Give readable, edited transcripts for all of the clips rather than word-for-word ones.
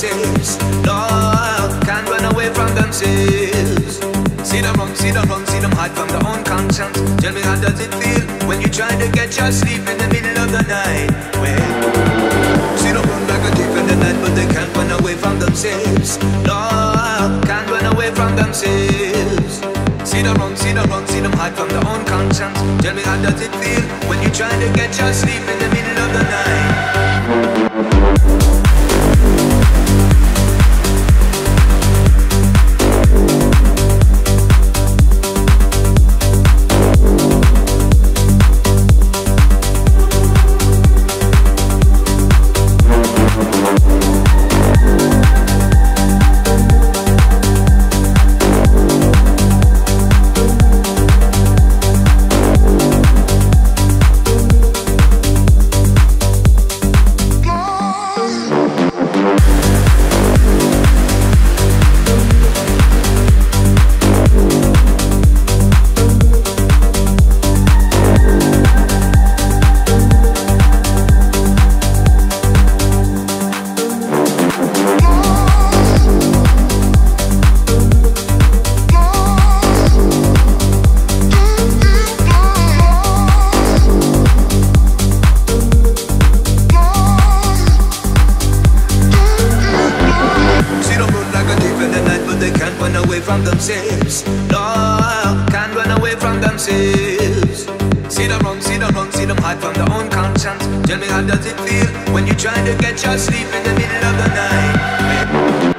themselves. Lord, can't run away from themselves. See them run, see them run, see them hide from their own conscience. Tell me, how does it feel when you're trying to get your sleep in the middle of the night? Well, see them run like a thief in the night, but they can't run away from themselves. Lord, can't run away from themselves. See them run, see them run, see them hide from their own conscience. Tell me, how does it feel when you're trying to get your sleep in the middle of the night? Themselves. Lord, can't run away from themselves. See them run, see them run, see them hide from their own conscience. Tell me, how does it feel when you're trying to get your sleep in the middle of the night?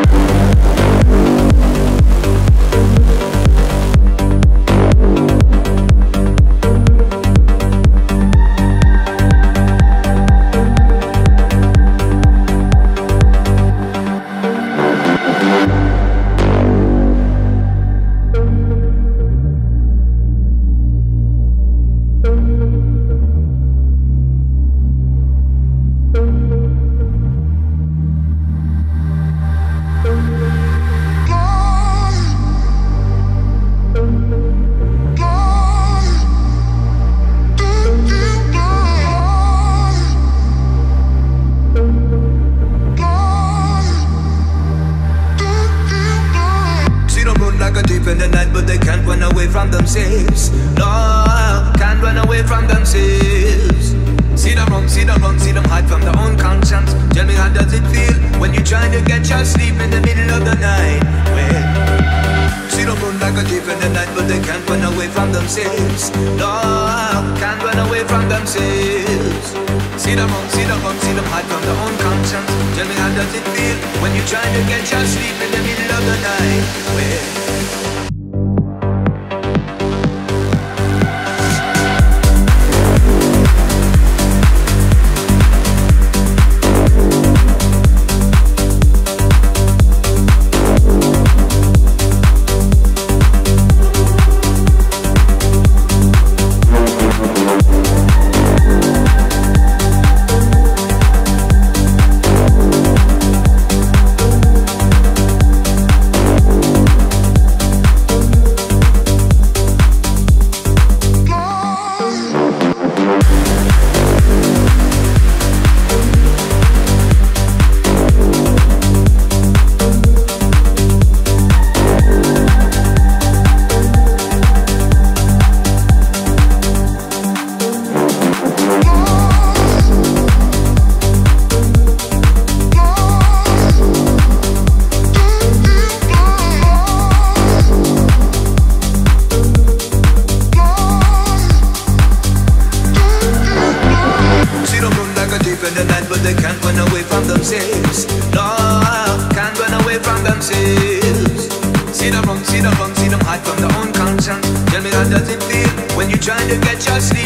Themselves. Lord, can't run away from themselves. See them run, see them run, see them hide from their own conscience. Tell me, how does it feel when you're trying to get your sleep in the middle of the night? Well, see them run like a thief in the night, but they can't run away from themselves. Lord, can't run away from themselves. See them run, see them run, see them hide from their own conscience. Tell me, how does it feel when you're trying to get your sleep in the middle of the night? Well, themselves. Lord, can't run away from themselves. See them run, see them run, see them hide from their own conscience. Tell me, how does it feel when you're trying to get your sleep